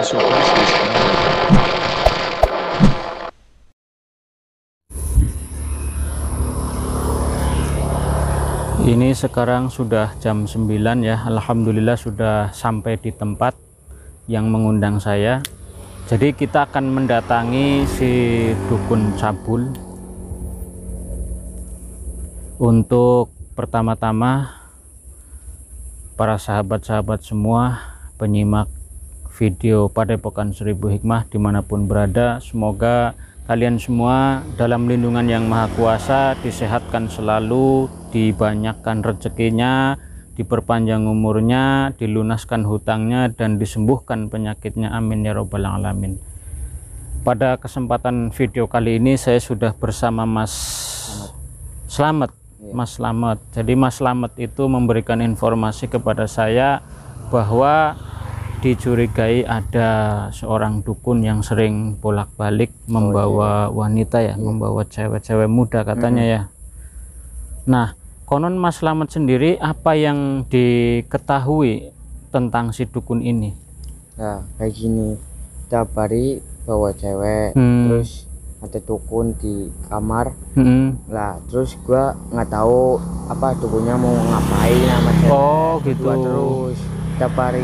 surprise is coming. Ini sekarang sudah jam 9 ya. Alhamdulillah sudah sampai di tempat yang mengundang saya. Jadi kita akan mendatangi si dukun cabul. Untuk pertama-tama, para sahabat-sahabat semua penyimak video Padepokan Seribu Hikmah dimanapun berada, semoga kalian semua dalam lindungan yang Maha Kuasa, disehatkan selalu, dibanyakkan rezekinya, diperpanjang umurnya, dilunaskan hutangnya, dan disembuhkan penyakitnya. Amin ya robbal alamin. Pada kesempatan video kali ini saya sudah bersama Mas Slamet. Mas Slamet. Jadi Mas Slamet itu memberikan informasi kepada saya bahwa dicurigai ada seorang dukun yang sering bolak-balik membawa wanita ya, membawa cewek-cewek muda katanya ya. Nah, konon Mas Slamet sendiri apa yang diketahui tentang si dukun ini? Nah, kayak gini, tiap hari bawa cewek, terus ada dukun di kamar. Lah, terus gua nggak tahu apa dukunnya mau ngapain sama cewek. Oh gitu. Terus tiap hari.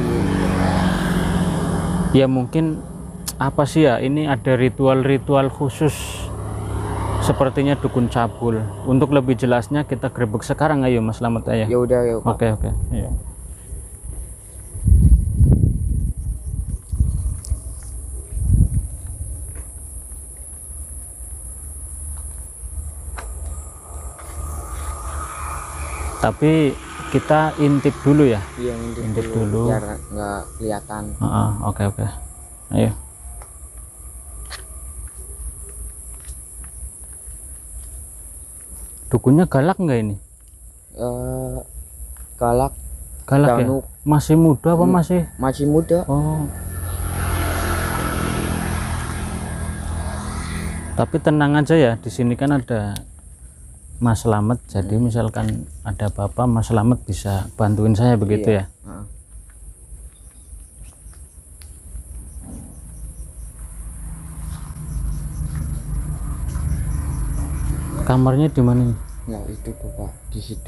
Ya mungkin apa sih ya, ini ada ritual-ritual khusus sepertinya dukun cabul. Untuk lebih jelasnya kita grebek sekarang, ayo Mas Slamet ya. Ya udah, yuk. Oke. Iya. Tapi kita intip dulu ya. Iya, intip dulu biar nggak kelihatan. Oke. Ayo. Dukunnya galak nggak ini? Galak Ya? Masih muda apa masih muda. Oh. Tapi tenang aja ya, di sini kan ada Mas Slamet. Jadi misalkan ada apa-apa, Mas Slamet bisa bantuin saya begitu ya. Kamarnya di mana? Nah, itu tuh Pak, di situ.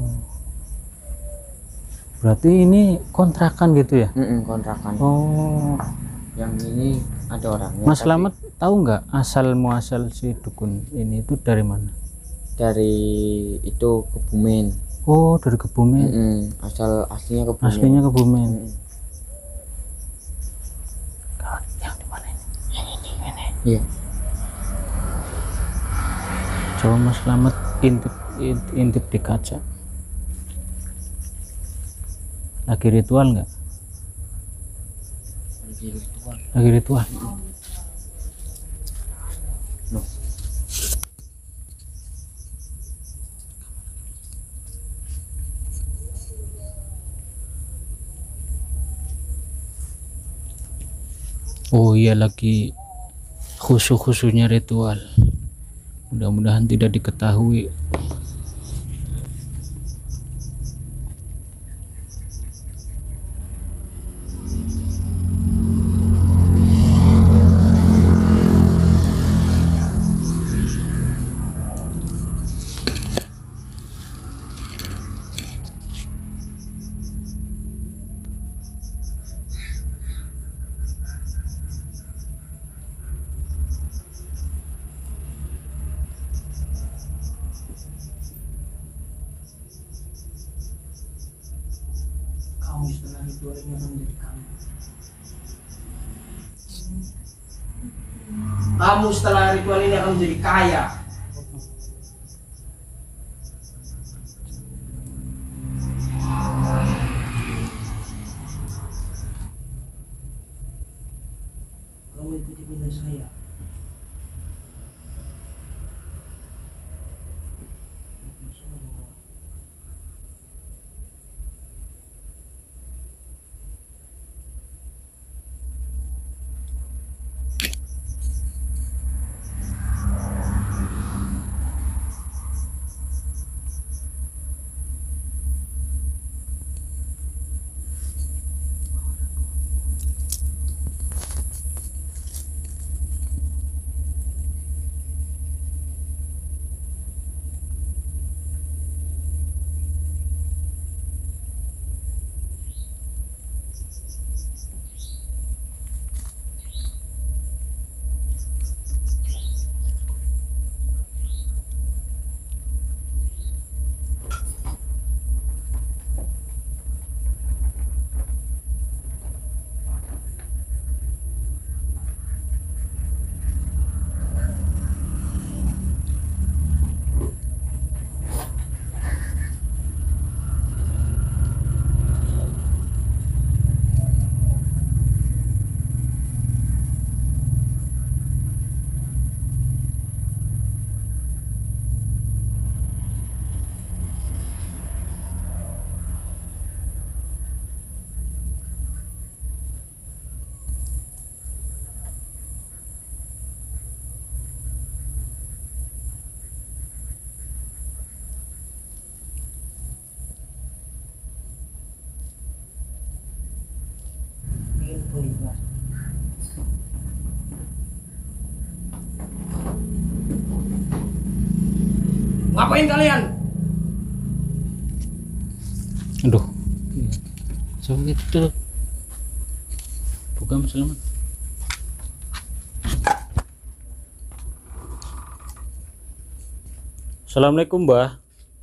Berarti ini kontrakan gitu ya? Kontrakan. Oh. Yang ini ada orangnya. Mas Slamet tahu nggak asal muasal si dukun ini itu dari mana? Dari itu Kebumen. Oh, dari Kebumen. Aslinya Kebumen. Aslinya Kebumen. Yang di mana ini? Yang ini. Iya. Coba Mas Slamet intip di kaca. Lagi ritual nggak? Lagi ritual. Oh iya, lagi khusyuk-khusyuknya ritual. Mudah-mudahan tidak diketahui. Setelah ritual ini akan menjadi kamu. Kamu setelah ritual ini akan menjadi kaya. Kamu ikuti perintah saya. Ngapain kalian? Aduh. So gitu. Bukan selamat. Assalamualaikum, Mbah.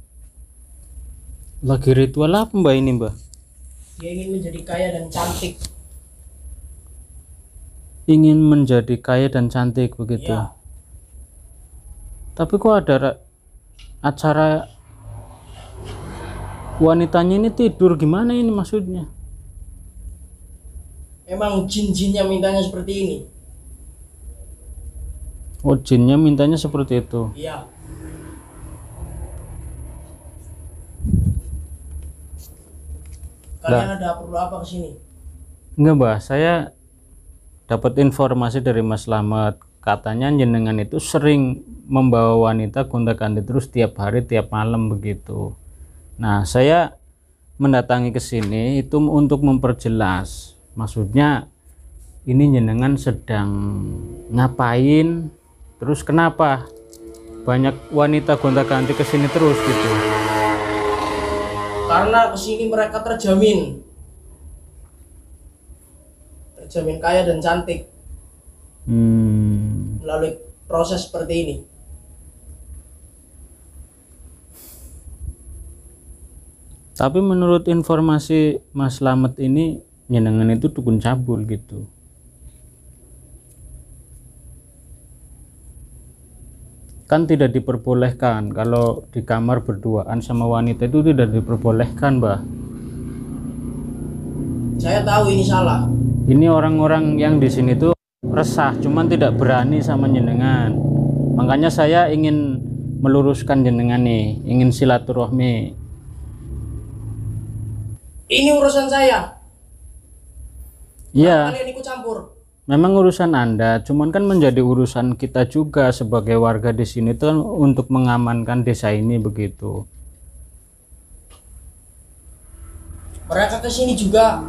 Lagi ritual apa, Mbah, ini, Mbah? Dia ingin menjadi kaya dan cantik. Ingin menjadi kaya dan cantik begitu. Iya. Tapi kok ada acara wanitanya ini tidur, gimana ini maksudnya? Emang jin-jinnya mintanya seperti ini. Oh, jinnya mintanya seperti itu. Iya. Kalian ada perlu apa ke sini? Enggak, Mbah, saya dapat informasi dari Mas Slamet, katanya jenengan itu sering membawa wanita gonta-ganti terus tiap hari tiap malam begitu. Nah, saya mendatangi ke sini itu untuk memperjelas. Maksudnya ini jenengan sedang ngapain? Terus kenapa banyak wanita gonta-ganti ke sini terus gitu? Karena kesini mereka terjamin kaya dan cantik melalui proses seperti ini. Tapi menurut informasi Mas Slamet ini jenengan itu dukun cabul gitu. Kan tidak diperbolehkan kalau di kamar berduaan sama wanita, itu tidak diperbolehkan, Mbah. Saya tahu ini salah. Ini orang-orang yang di sini tuh resah, cuman tidak berani sama jenengan. Makanya saya ingin meluruskan jenengan nih, ingin silaturahmi. Ini urusan saya. Iya, Kalian ikut campur. memang urusan Anda, cuman kan menjadi urusan kita juga sebagai warga di sini tuh kan, untuk mengamankan desa ini begitu. Mereka ke sini juga.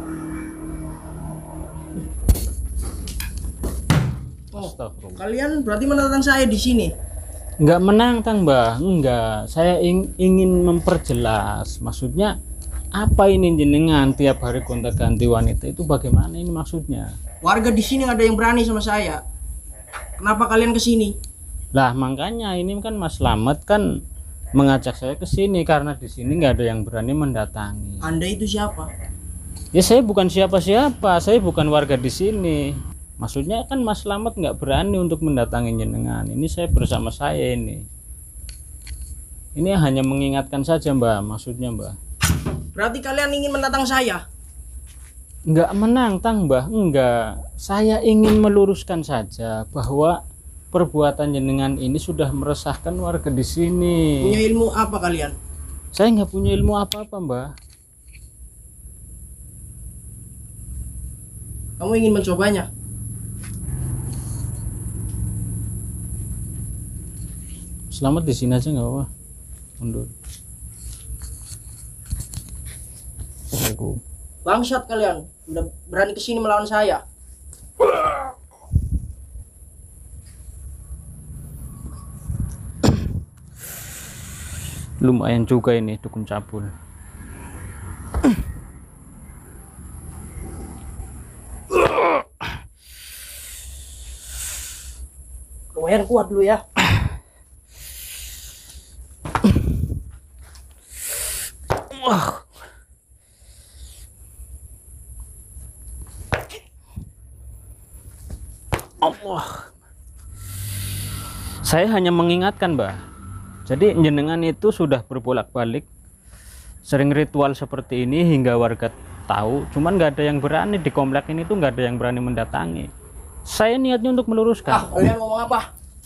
Astagfirullah. Kalian berarti menentang saya di sini. Enggak menantang, Mbah, enggak. Saya ingin memperjelas. Maksudnya apa ini jenengan tiap hari gonta-ganti wanita itu bagaimana ini maksudnya? Warga di sini ada yang berani sama saya. Kenapa kalian ke sini? Lah makanya ini kan Mas Slamet kan mengajak saya ke sini karena di sini nggak ada yang berani mendatangi. Anda itu siapa? Ya saya bukan siapa-siapa, saya bukan warga di sini. Maksudnya kan Mas Slamet nggak berani untuk mendatangi jenengan. Ini saya bersama saya ini. Ini hanya mengingatkan saja, Mbak. Maksudnya, Mbak. Berarti kalian ingin menantang saya? Enggak menantang, Mbah, enggak. Saya ingin meluruskan saja bahwa perbuatan jenengan ini sudah meresahkan warga di sini. Punya ilmu apa kalian? Saya nggak punya ilmu apa-apa, Mbah. Kamu ingin mencobanya? Selamat di sini aja nggak apa-apa. Mundur. Assalamualaikum. Bangsat kalian, udah berani kesini melawan saya. Lumayan juga ini dukun cabul. Lumayan kuat dulu ya. Wah. Allah. Saya hanya mengingatkan, Mbak. Jadi jenengan itu sudah berbolak-balik sering ritual seperti ini hingga warga tahu, cuman nggak ada yang berani di komplek ini tuh, nggak ada yang berani mendatangi. Saya niatnya untuk meluruskan. Kalian ngomong apa?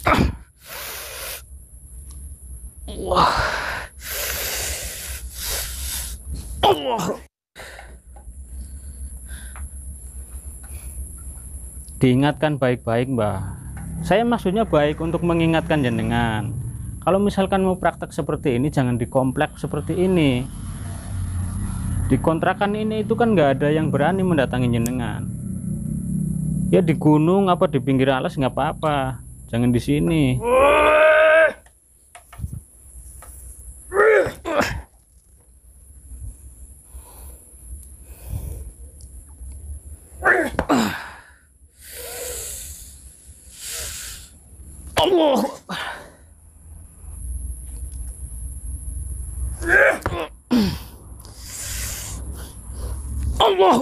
Wah. Allah. Diingatkan baik-baik, Mbak. Saya maksudnya baik untuk mengingatkan jenengan. Kalau misalkan mau praktek seperti ini, jangan di komplek seperti ini. Di kontrakan ini itu kan nggak ada yang berani mendatangi jenengan. Ya di gunung apa di pinggir alas nggak apa-apa. Jangan di sini. Allah. Allah.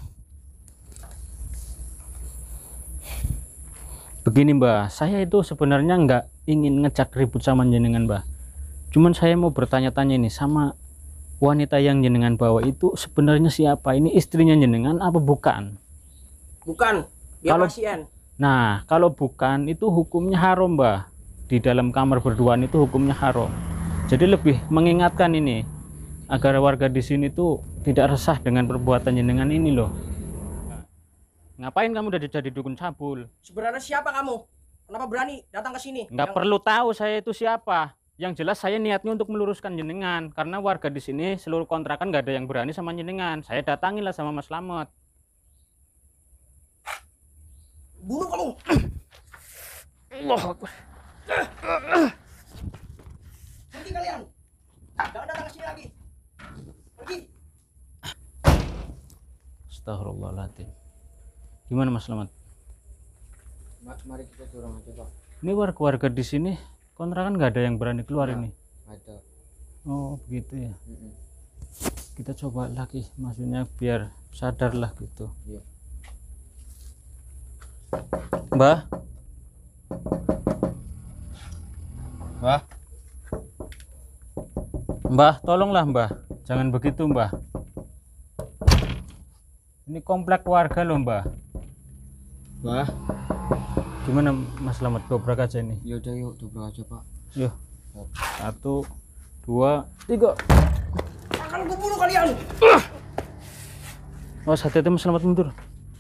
Begini Mbah, saya itu sebenarnya nggak ingin ngejak ribut sama jenengan Mbah. Cuman saya mau bertanya-tanya ini sama wanita yang jenengan bawa itu sebenarnya siapa? Ini istrinya jenengan apa bukan? Bukan, dia Kalau- pasien. Nah, kalau bukan itu hukumnya haram Mbah. Di dalam kamar berduaan itu hukumnya haram. Jadi lebih mengingatkan ini agar warga di sini tuh tidak resah dengan perbuatan jenengan ini loh. Ngapain kamu udah jadi dukun cabul? Sebenarnya siapa kamu? Kenapa berani datang ke sini? Nggak perlu tahu saya itu siapa. Yang jelas saya niatnya untuk meluruskan jenengan karena warga di sini seluruh kontrakan nggak ada yang berani sama jenengan. Saya datangin lah sama Mas Slamet. Bunuh kamu. Allah Akbar. Pergi kalian. Jangan datang ke sini lagi. Pergi. Astagfirullahaladzim. Gimana Mas Slamet? Mari kita dorong aja Pak. Ini warga-warga di sini kontrakan nggak ada yang berani keluar Nah. ini. Ada. Oh begitu ya. Mm-mm. Kita coba lagi, maksudnya biar sadar lah gitu. Iya. Mbah, Wah, Mbah, tolonglah Mbah, jangan begitu Mbah. Ini komplek warga loh Mbah. Wah, Gimana Mas Slamet, dobrak aja ini. ya udah yuk dobrak aja Pak. Yuk, 1, 2, 3. Akan gue bunuh kalian. Oh, hati-hati Mas Slamet, mundur.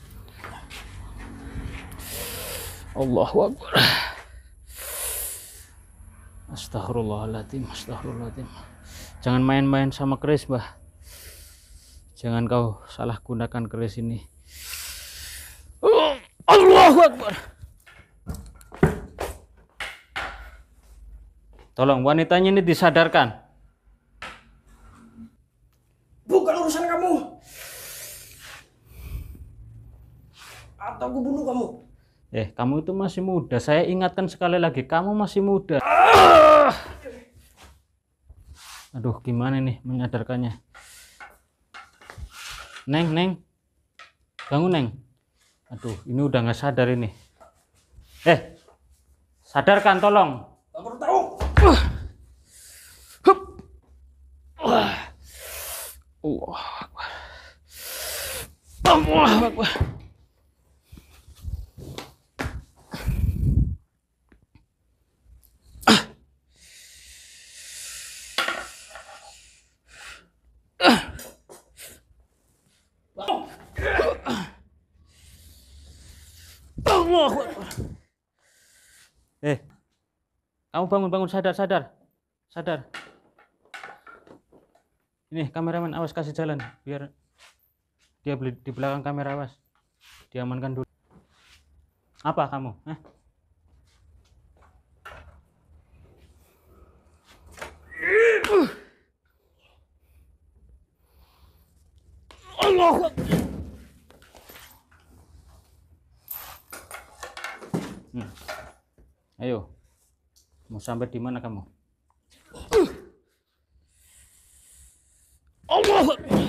Allahu Akbar. Astagfirullahaladzim, astagfirullahaladzim. Jangan main-main sama keris Mbah. Jangan kau salah gunakan keris ini. Allahu Akbar. Tolong wanitanya ini disadarkan. Bukan urusan kamu. Atau gue bunuh kamu. Kamu itu masih muda. Saya ingatkan sekali lagi, kamu masih muda. Aduh, gimana nih menyadarkannya? Neng. Bangun, Neng. Aduh, ini udah nggak sadar ini. Sadarkan tolong. Gak perlu tahu. Allah Akbar. Allah Akbar. Allahu Akbar. Kamu bangun, sadar. Ini kameramen, awas kasih jalan biar dia beli di belakang kamera, awas. Diamankan dulu. Apa kamu? Allahu Akbar. Ayo. Mau sampai di mana kamu? Allah.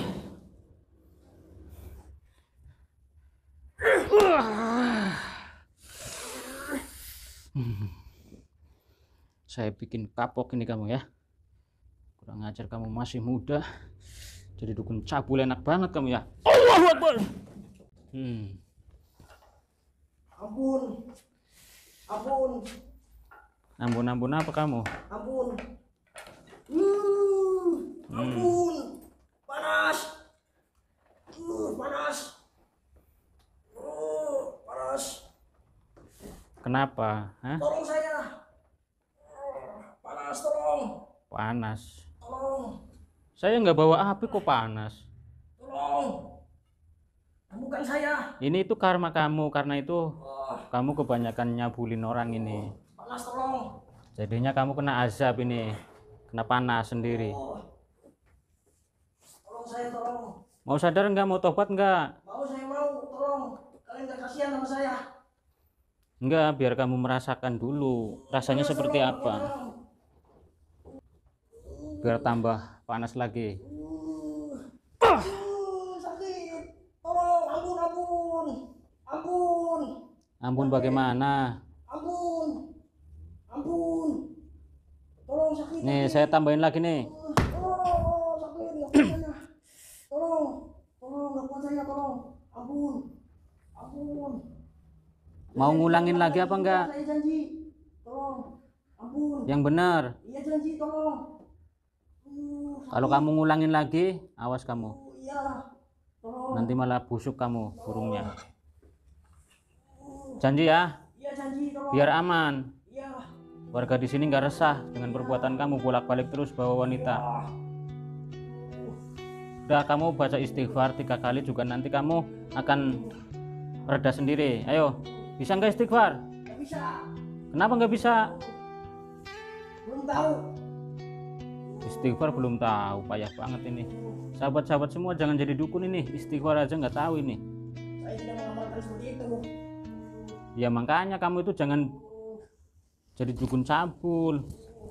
Saya bikin kapok ini kamu ya. Kurang ajar kamu, masih muda. Jadi dukun cabul enak banget kamu ya. Allahu Akbar. Ampun apa kamu? Ampun. Ampun. Panas. Panas. Panas. Kenapa? Tolong saya. Panas, tolong. Panas. Tolong. Saya nggak bawa api kok panas. Tolong. Bukan saya. Ini itu karma kamu, karena itu kamu kebanyakan nyabulin orang ini. Panas, tolong. Jadinya kamu kena azab ini, kena panas sendiri. Tolong saya, tolong. Mau sadar nggak? Mau tobat nggak? Mau, saya mau. Tolong. Kalian gak kasihan sama saya. Enggak, biar kamu merasakan dulu rasanya seperti apa. Biar tambah panas lagi. Sakit. Tolong, ampun. Ampun. Ampun bagaimana? Ampun. Tolong, sakit. Nih, saya tambahin lagi nih. Tolong, sakit. Nggak kuat saya. Tolong, nggak kuat saya. Tolong. Ampun. Mau ngulangin lagi apa enggak? Saya janji. Tolong. Ampun. Yang benar. Iya janji, tolong. Kalau kamu ngulangin lagi, awas kamu. Iya. Tolong. Nanti malah busuk kamu burungnya. Janji ya, Iya janji, tolong. biar aman. Iya. Warga di sini nggak resah dengan perbuatan kamu bolak-balik terus bawa wanita. Udah, kamu baca istighfar 3 kali juga nanti kamu akan reda sendiri. Ayo, bisa nggak istighfar? Nggak bisa. Kenapa nggak bisa? Belum tahu. Istighfar belum tahu, payah banget ini. Sahabat-sahabat semua jangan jadi dukun ini, istighfar aja nggak tahu ini. Saya tidak mengamalkan seperti itu. Ya makanya kamu itu jangan jadi dukun cabul.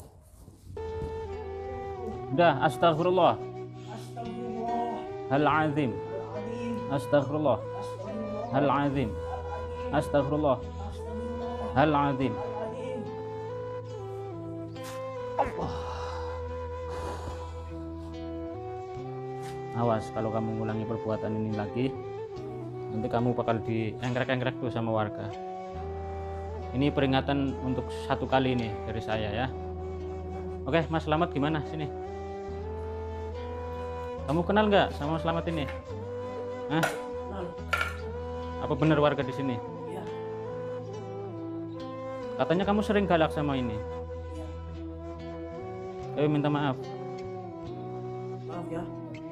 Udah, astagfirullah. Hal azim. Astagfirullah. Hal azim. Astagfirullah. Hal azim. Awas kalau kamu ngulangi perbuatan ini lagi, nanti kamu bakal diengkrek-engkrek tuh sama warga. Ini peringatan untuk 1 kali ini dari saya ya. Oke, Mas Slamet gimana sini? Kamu kenal nggak sama Mas Slamet ini? Hah? Kenal. Apa benar warga di sini? Iya. Katanya kamu sering galak sama ini. Ayo minta maaf. Maaf ya.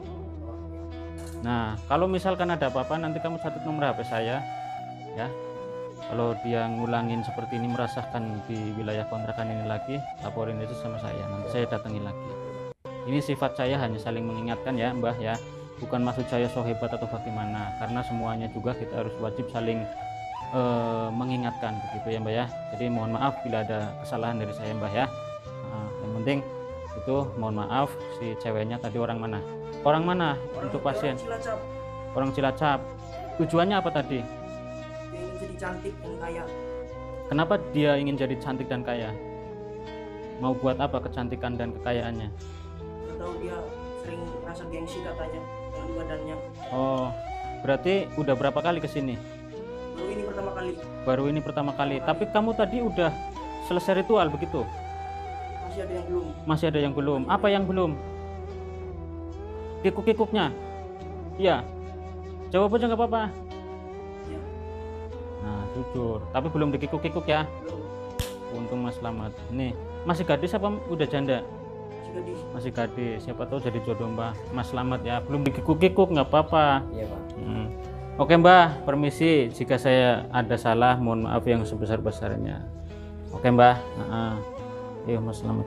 Nah, kalau misalkan ada apa-apa nanti kamu catat nomor HP saya ya. Kalau dia ngulangin seperti ini, merasakan di wilayah kontrakan ini lagi, laporin itu sama saya, nanti saya datangi lagi. Ini sifat saya hanya saling mengingatkan ya Mbah ya, bukan maksud saya so hebat atau bagaimana, karena semuanya juga kita harus wajib saling mengingatkan begitu ya Mbah ya. Jadi mohon maaf bila ada kesalahan dari saya Mbah ya. Yang penting itu mohon maaf, si ceweknya tadi orang mana? Orang mana untuk pasien? Cilacap. Orang Cilacap. Tujuannya apa tadi? Dia ingin jadi cantik dan kaya. Kenapa dia ingin jadi cantik dan kaya? Mau buat apa kecantikan dan kekayaannya? Nggak tahu, dia sering merasa gengsi katanya dengan badannya. Oh, berarti udah berapa kali kesini? Baru ini pertama kali. Baru ini pertama kali. Tapi kamu tadi udah selesai ritual begitu? Masih ada yang belum. Masih ada yang belum. Apa yang belum? Kikuk-kikuknya? Iya. Jawab aja nggak apa-apa. Iya. Nah, jujur. Tapi belum dikikuk-kikuk ya? Belum. Untung Mas Slamet. Nih, masih gadis apa udah janda? Masih gadis. Masih gadis. Siapa tahu jadi jodoh Mbah Mas Slamet ya. Belum dikikuk-kikuk nggak apa-apa. Iya Pak. Oke Mbah, permisi. Jika saya ada salah, mohon maaf yang sebesar-besarnya. Oke Mbah. Iya Mas Slamet.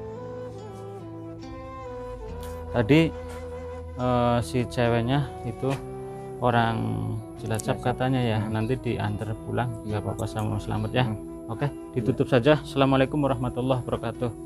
Tadi si ceweknya itu orang Cilacap katanya ya. Nanti diantar pulang nggak apa-apa sama Mas Slamet ya. Oke, ditutup saja. Assalamualaikum warahmatullahi wabarakatuh.